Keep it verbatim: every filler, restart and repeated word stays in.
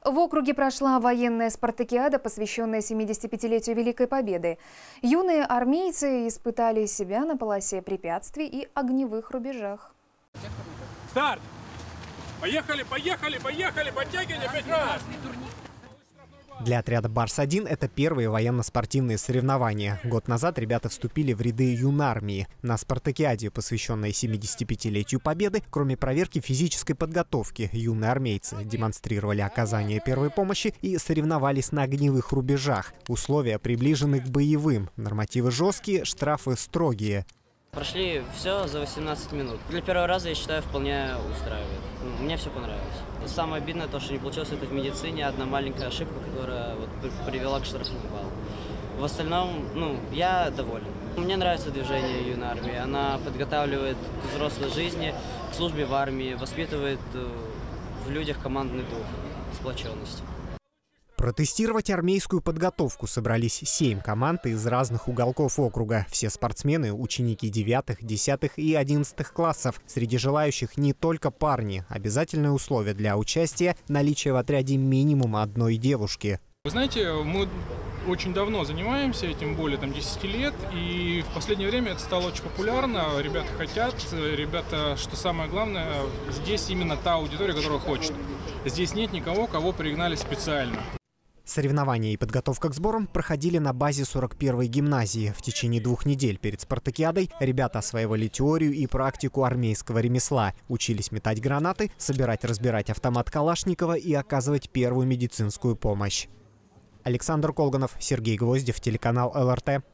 В округе прошла военная спартакиада, посвященная семидесятипятилетию Великой Победы. Юные армейцы испытали себя на полосе препятствий и огневых рубежах. Старт! Поехали, поехали, поехали, подтягивание пять раз! Для отряда «Барс один» это первые военно-спортивные соревнования. Год назад ребята вступили в ряды юнармии. На спартакиаде, посвященной семидесятипятилетию Победы, кроме проверки физической подготовки, юные армейцы демонстрировали оказание первой помощи и соревновались на огневых рубежах. Условия приближены к боевым. Нормативы жесткие, штрафы строгие. Прошли все за восемнадцать минут. Для первого раза, я считаю, вполне устраивает. Мне все понравилось. Самое обидное то, что не получилось это в медицине. Одна маленькая ошибка, которая вот привела к штрафному баллу. В остальном, ну, я доволен. Мне нравится движение юной армии. Она подготавливает к взрослой жизни, к службе в армии, воспитывает в людях командный дух, сплоченность. Протестировать армейскую подготовку собрались семь команд из разных уголков округа. Все спортсмены – ученики девятых, десятых и одиннадцатых классов. Среди желающих не только парни. Обязательное условие для участия – наличие в отряде минимум одной девушки. Вы знаете, мы очень давно занимаемся этим, более там, десяти лет, и в последнее время это стало очень популярно. Ребята хотят, ребята, что самое главное, здесь именно та аудитория, которая хочет. Здесь нет никого, кого пригнали специально. Соревнования и подготовка к сборам проходили на базе сорок первой гимназии. В течение двух недель перед спартакиадой ребята осваивали теорию и практику армейского ремесла. Учились метать гранаты, собирать-разбирать автомат Калашникова и оказывать первую медицинскую помощь. Александр Колганов, Сергей Гвоздев, телеканал эл эр тэ.